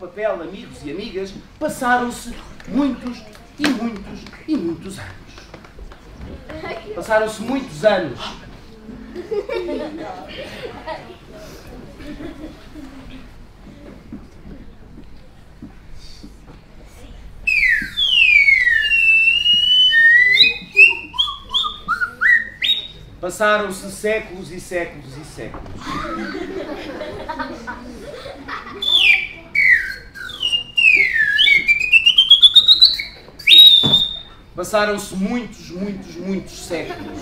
papel, amigos e amigas, passaram-se muitos e muitos e muitos anos. Passaram-se muitos anos. Passaram-se séculos e séculos e séculos. Passaram-se muitos, muitos, muitos séculos.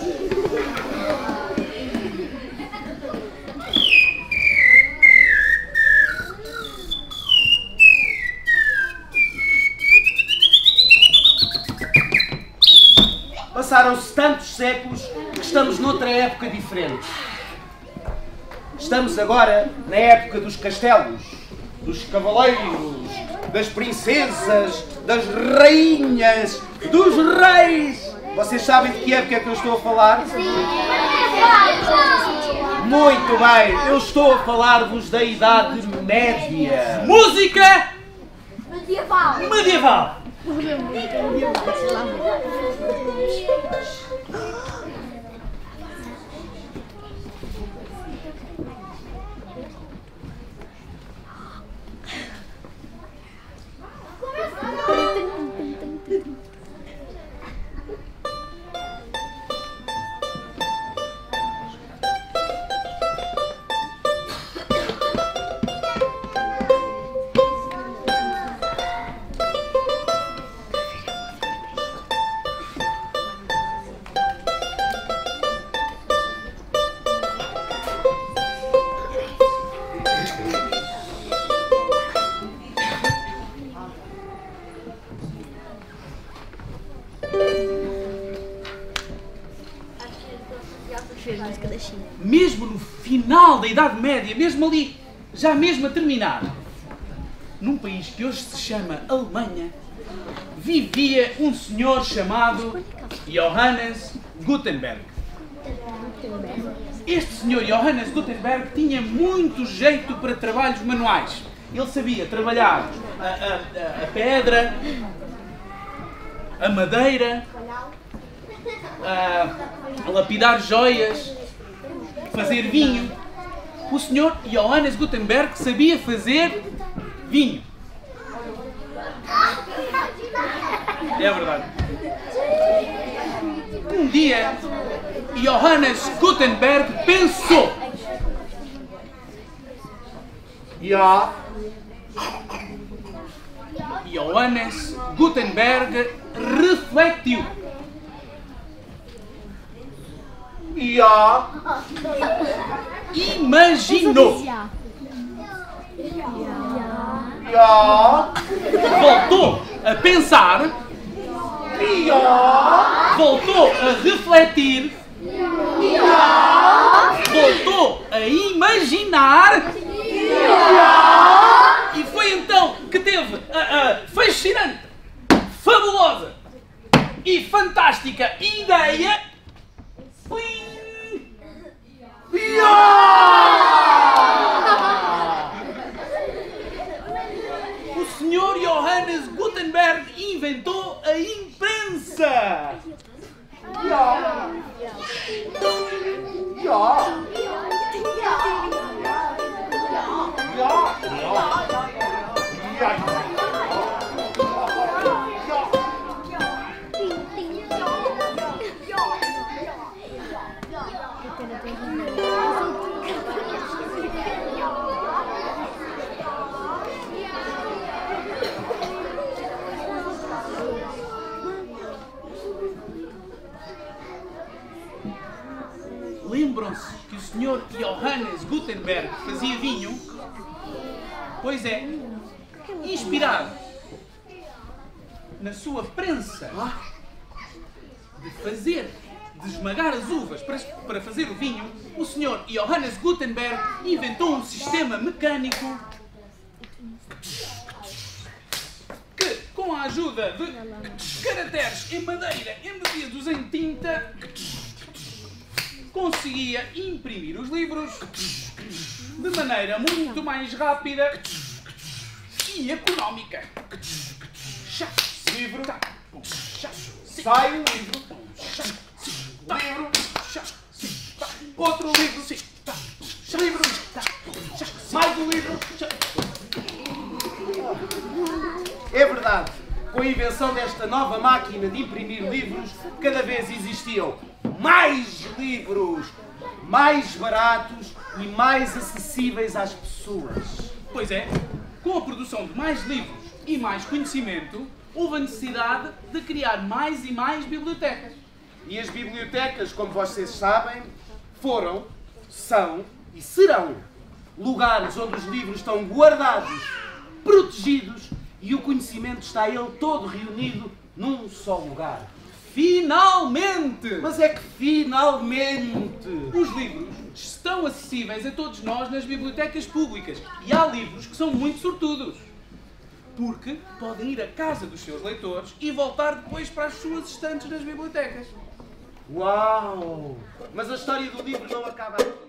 Passaram-se tantos séculos que estamos noutra época diferente. Estamos agora na época dos castelos, dos cavaleiros, das princesas, das rainhas, dos reis. Vocês sabem de que época é que eu estou a falar? Muito bem, eu estou a falar-vos da Idade Média. Música Medieval. medieval. Mesmo no final da Idade Média, mesmo ali, já mesmo a terminar, num país que hoje se chama Alemanha, vivia um senhor chamado Johannes Gutenberg. Este senhor Johannes Gutenberg tinha muito jeito para trabalhos manuais. Ele sabia trabalhar a pedra, a madeira, a lapidar joias, fazer vinho. O senhor Johannes Gutenberg sabia fazer vinho. É verdade. Um dia, Johannes Gutenberg pensou. Johannes Gutenberg refletiu. Imaginou. Voltou a pensar. Voltou a refletir. Voltou a imaginar. E foi então que teve a fascinante, fabulosa e fantástica ideia. O senhor Johannes Gutenberg inventou a imprensa. Lembram-se que o senhor Johannes Gutenberg fazia vinho? Pois é, inspirado na sua prensa de esmagar as uvas para fazer o vinho, o senhor Johannes Gutenberg inventou um sistema mecânico que, com a ajuda de caracteres em madeira embutidos em tinta, conseguia imprimir os livros de maneira muito mais rápida e económica. Livro. Sai um livro. Livro. Outro livro. Livro. Mais um livro. É verdade. Com a invenção desta nova máquina de imprimir livros, cada vez existiam mais livros, mais baratos e mais acessíveis às pessoas. Pois é, com a produção de mais livros e mais conhecimento, houve a necessidade de criar mais e mais bibliotecas. E as bibliotecas, como vocês sabem, foram, são e serão lugares onde os livros estão guardados, protegidos e o conhecimento está ele todo reunido num só lugar. Finalmente! Mas é que finalmente Os livros estão acessíveis a todos nós nas bibliotecas públicas e há livros que são muito sortudos. Porque podem ir à casa dos seus leitores e voltar depois para as suas estantes nas bibliotecas. Uau! Mas a história do livro não acaba aqui.